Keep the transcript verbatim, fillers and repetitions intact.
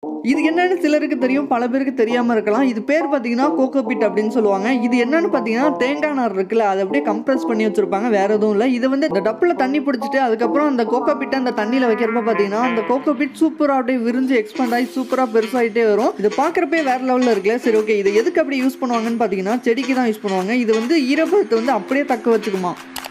இது என்னன்னு சிலருக்கு தெரியும், பல பேருக்கு தெரியாம இருக்கலாம். இது பேர் பார்த்தீங்கன்னா கோகோ பீட் அப்படின்னு சொல்லுவாங்க. இது என்னன்னு பார்த்தீங்கன்னா தேங்காய் நார் இருக்குல்ல, அதை அப்படியே கம்ப்ரஸ் பண்ணி வச்சிருப்பாங்க. வேற எதுவும் இல்லை. இது வந்து இந்த டப்புல தண்ணி பிடிச்சிட்டு அதுக்கப்புறம் அந்த கோகோ பீட்டை அந்த தண்ணியில வைக்கிறப்ப பார்த்தீங்கன்னா அந்த கோகோ பீட் சூப்பரா அப்படியே விரிஞ்சு எக்ஸ்பேண்ட் ஆகி சூப்பரா பெருசாகிட்டே வரும். இது பார்க்குறப்பே வேற லெவலில் இருக்குல்ல. சரி ஓகே, இது எதுக்கு அப்படி யூஸ் பண்ணுவாங்கன்னு பார்த்தீங்கன்னா செடிக்கு தான் யூஸ் பண்ணுவாங்க. இது வந்து ஈரப்பதத்தை வந்து அப்படியே தக்க வச்சுக்குமா.